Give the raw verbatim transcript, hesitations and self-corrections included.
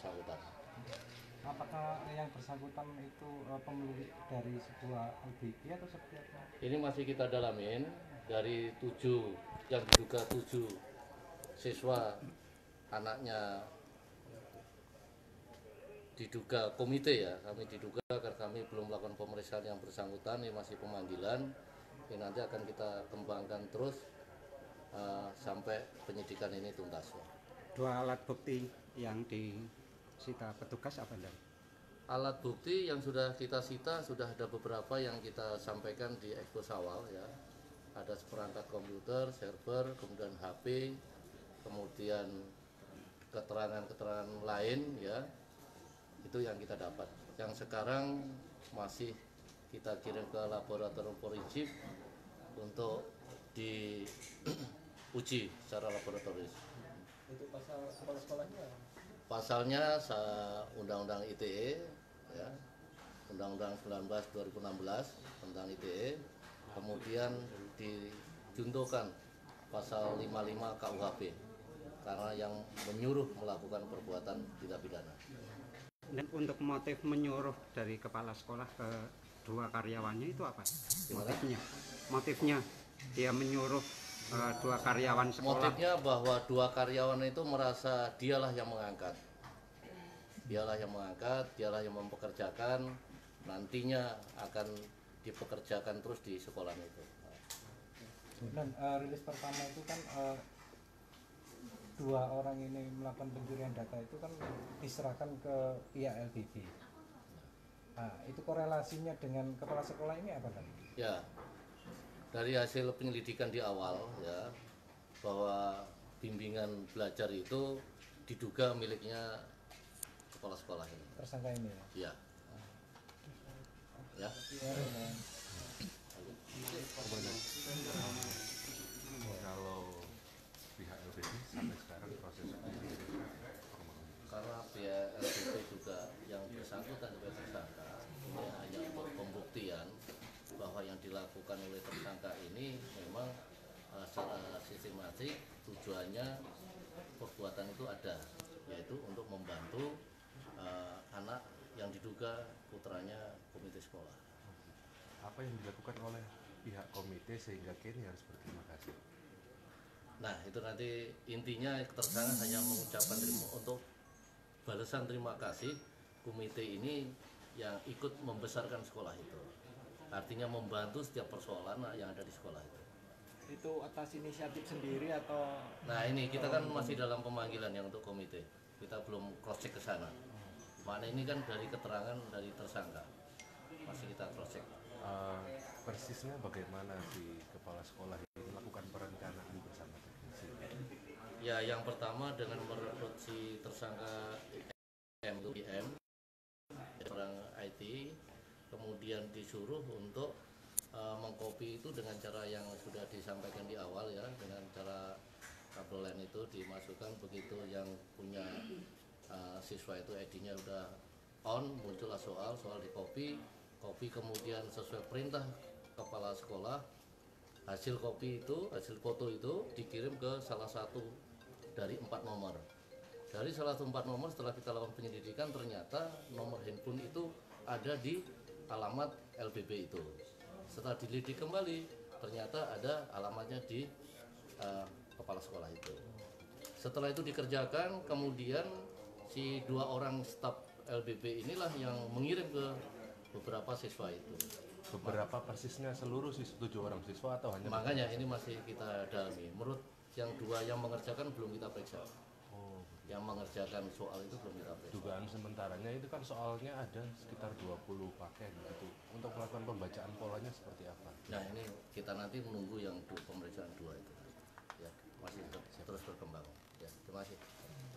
bersangkutan. Apakah yang bersangkutan itu uh, pemilik dari sebuah L B P atau seperti apa? Ini masih kita dalamin dari tujuh yang diduga tujuh siswa anaknya diduga komite ya, kami diduga karena kami belum melakukan pemeriksaan yang bersangkutan, ini masih pemanggilan. Ini nanti akan kita kembangkan terus uh, sampai penyidikan ini tuntas. Dua alat bukti yang disita petugas apa enggak? Alat bukti yang sudah kita sita sudah ada beberapa yang kita sampaikan di ekspos awal ya. Ada seperangkat komputer, server, kemudian H P, kemudian keterangan-keterangan lain ya. Itu yang kita dapat. Yang sekarang masih kita kirim ke laboratorium forensik untuk diuji secara laboratoris. Itu pasal kepala sekolahnya? Pasalnya Undang-Undang I T E ya, Undang-Undang sembilan belas dua ribu enam belas tentang I T E, kemudian dijuntukan pasal lima puluh lima K U H P karena yang menyuruh melakukan perbuatan tindak pidana. Dan untuk motif menyuruh dari kepala sekolah ke dua karyawannya itu apa? Motifnya? Motifnya dia menyuruh uh, dua karyawan sekolah. Motifnya bahwa dua karyawan itu merasa dialah yang mengangkat. Dialah yang mengangkat, dialah yang mempekerjakan, nantinya akan dipekerjakan terus di sekolah itu. Dan uh, rilis pertama itu kan uh, dua orang ini melakukan pencurian data itu kan diserahkan ke pihak L B B. Nah, itu korelasinya dengan kepala sekolah ini apa kan? Ya, dari hasil penyelidikan di awal ya, bahwa bimbingan belajar itu diduga miliknya kepala sekolah ini. Tersangka ini ya? Ya. Ya. Kalau pihak L B B sampai sekarang proses karena pihak L B B juga yang bersangkutan sebagai tersangka ya, hanya untuk pembuktian bahwa yang dilakukan oleh tersangka ini memang uh, secara sistematik tujuannya perbuatan itu ada, yaitu untuk membantu uh, anak yang diduga putranya komite sekolah. Apa yang dilakukan oleh pihak komite sehingga kini harus berterima kasih? Nah itu nanti intinya tersangka hanya mengucapkan terima untuk balasan terima kasih komite ini yang ikut membesarkan sekolah itu. Artinya membantu setiap persoalan yang ada di sekolah itu. Itu atas inisiatif sendiri atau? Nah ini kita kan masih dalam pemanggilan yang untuk komite. Kita belum cross check ke sana. Mana ini kan dari keterangan dari tersangka. Masih kita cross check. Uh, persisnya bagaimana si kepala sekolah ini melakukan perencanaan bersama teknisi? Ya yang pertama dengan merekrut si tersangka M I M, orang I T, kemudian disuruh untuk uh, mengcopy itu dengan cara yang sudah disampaikan di awal ya, dengan cara kabel LAN itu dimasukkan, begitu yang punya uh, siswa itu I D-nya udah on, muncullah soal, soal di copy, copy kemudian sesuai perintah kepala sekolah, hasil copy itu, hasil foto itu dikirim ke salah satu dari empat nomor. Dari salah satu empat nomor setelah kita lakukan penyelidikan ternyata nomor handphone itu ada di alamat L B B itu. Setelah dilidik kembali ternyata ada alamatnya di uh, kepala sekolah itu. Setelah itu dikerjakan, kemudian si dua orang staf L B B inilah yang mengirim ke beberapa siswa itu. Beberapa persisnya seluruh siswa, tujuh orang siswa atau hanya? Makanya ini masih kita dalami. Menurut yang dua yang mengerjakan belum kita periksa. Oh, yang mengerjakan soal itu belum kita periksa. dugaan sementaranya itu kan soalnya ada sekitar dua puluh paket gitu. Untuk melakukan pembacaan polanya seperti apa? Nah ini kita nanti menunggu yang dua, pemeriksaan dua itu. Ya masih terus berkembang. Ya terima kasih.